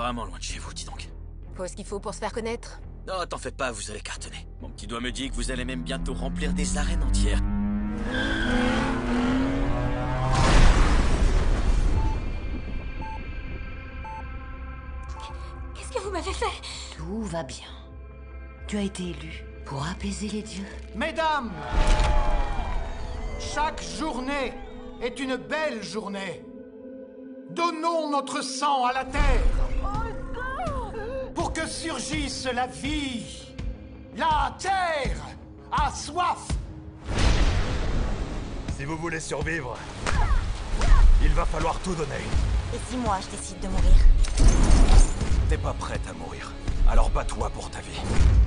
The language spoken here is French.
vraiment loin de chez vous, dis donc. Faut ce qu'il faut pour se faire connaître. Non, t'en fais pas, vous allez cartonner. Mon petit doigt me dit que vous allez même bientôt remplir des arènes entières. Qu'est-ce que vous m'avez fait? Tout va bien. Tu as été élu pour apaiser les dieux. Mesdames, chaque journée est une belle journée. Donnons notre sang à la terre pour que surgisse la vie. La terre a soif. Si vous voulez survivre, il va falloir tout donner. Et si moi je décide de mourir? T'es pas prête à mourir, alors bats-toi pour ta vie.